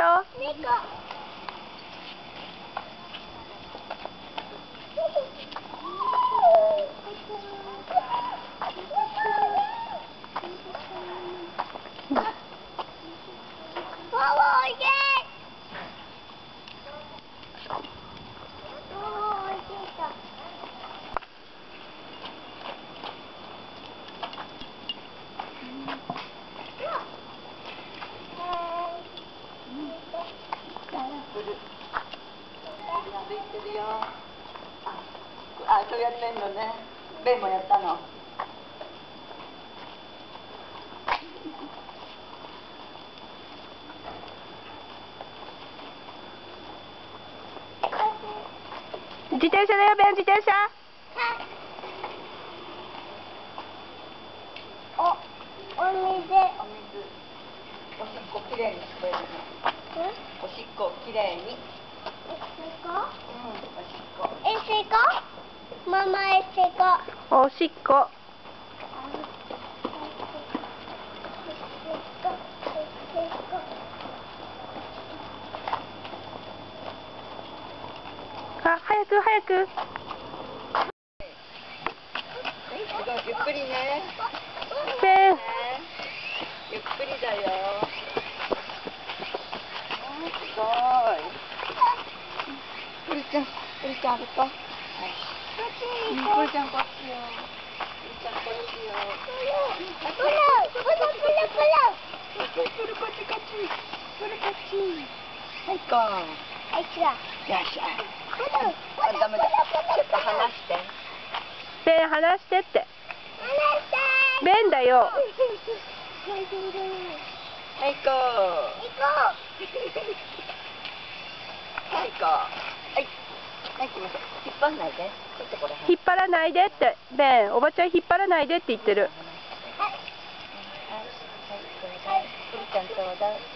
猫。 あ、そうやってんのね。ベンもやったの。 自転車だよ、ベン、自転車。 お水。おしっこきれいにしてるの。おしっこきれいに。 おしっこ？ うん、おしっこ。 えしっこ？ママえしっこ。おしっこ。あ、早く早く。 すごいゆっくりね。 ベン。 ゆっくりだよ。すごい。プリちゃんあるか。はい。プリちゃんこっちよ。プリちゃんこっちよ。プルこっち。はいこ。 はい、違う。 よっしゃ。ダメだ。ちょっと離して。 ベン、離してって。ベンだよ。 はいこ。はいこ。はい。はい、行きましょう。引っ張んないで。ちょっとこれ。 引っ張らないでって、ベン、おばちゃん引っ張らないでって言ってる。 はい、これだ。プリちゃんちょうだい。